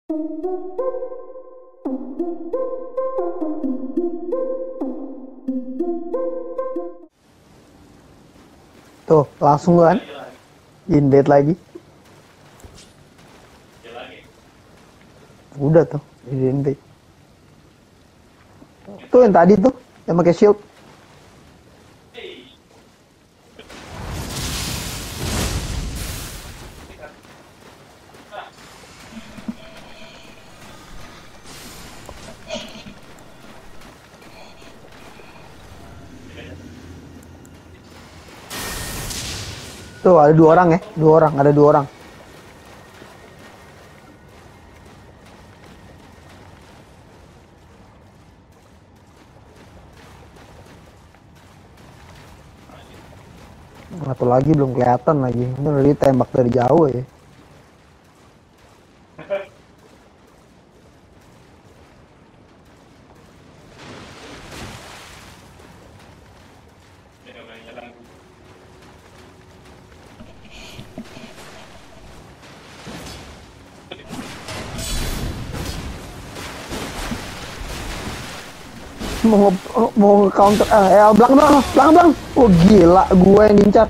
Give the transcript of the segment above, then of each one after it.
Tuh, langsung kan. Invade lagi. Udah tuh, invade. Tuh yang tadi tuh, yang pakai shield. Tuh ada 2 orang ya, 2 orang, ada 2 orang. Satu lagi belum kelihatan lagi. Ini udah ditembak dari jauh ya. Mau counter belakang. Oh gila, gue yang ngincar.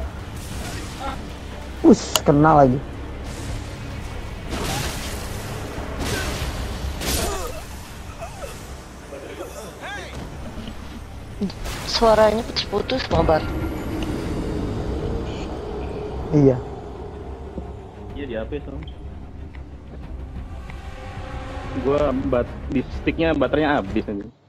Kena lagi. Suaranya putus-putus, Mabar. Iya. Iya di HP so. Gua di sticknya baterainya habis aja.